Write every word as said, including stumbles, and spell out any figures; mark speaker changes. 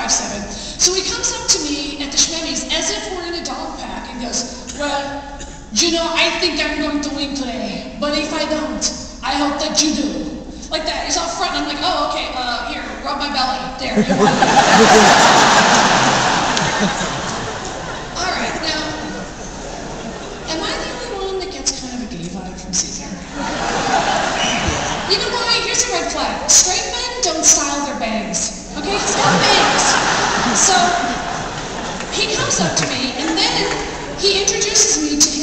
Speaker 1: five seven. So he comes up to me at the Schmemmies as if we're in a dog pack and goes, well, you know, I think I'm going to win today, but if I don't, I hope that you do. Like that. He's out front and I'm like, oh, okay, uh, here, rub my belly. There, you won. All right, now, am I the only one that gets kind of a gay vibe from Caesar? You know why? Here's a red flag. Straight men don't style their bangs. Okay? He's got bangs. So, he comes up to me, and then he introduces me to